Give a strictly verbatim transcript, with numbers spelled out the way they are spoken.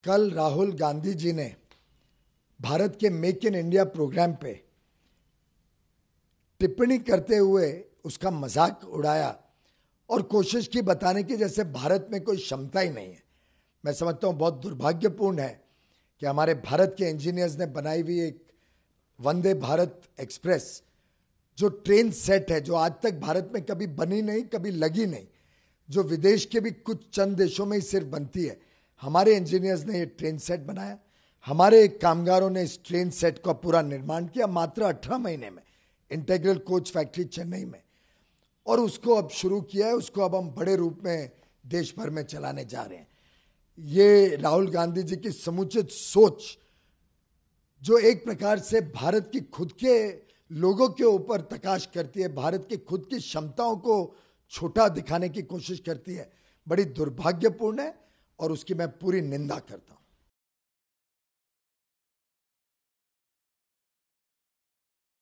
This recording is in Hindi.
कल राहुल गांधी जी ने भारत के मेक इन इंडिया प्रोग्राम पे टिप्पणी करते हुए उसका मजाक उड़ाया और कोशिश की बताने की जैसे भारत में कोई क्षमता ही नहीं है। मैं समझता हूँ बहुत दुर्भाग्यपूर्ण है कि हमारे भारत के इंजीनियर्स ने बनाई हुई एक वंदे भारत एक्सप्रेस जो ट्रेन सेट है, जो आज तक भारत में कभी बनी नहीं, कभी लगी नहीं, जो विदेश के भी कुछ चंद देशों में ही सिर्फ बनती है, हमारे इंजीनियर्स ने ये ट्रेन सेट बनाया। हमारे कामगारों ने इस ट्रेन सेट का पूरा निर्माण किया मात्र अठारह महीने में इंटीग्रल कोच फैक्ट्री चेन्नई में, और उसको अब शुरू किया है। उसको अब हम बड़े रूप में देश भर में चलाने जा रहे हैं। ये राहुल गांधी जी की समुचित सोच जो एक प्रकार से भारत की खुद के लोगों के ऊपर प्रकाश करती है, भारत की खुद की क्षमताओं को छोटा दिखाने की कोशिश करती है, बड़ी दुर्भाग्यपूर्ण है और उसकी मैं पूरी निंदा करता हूं।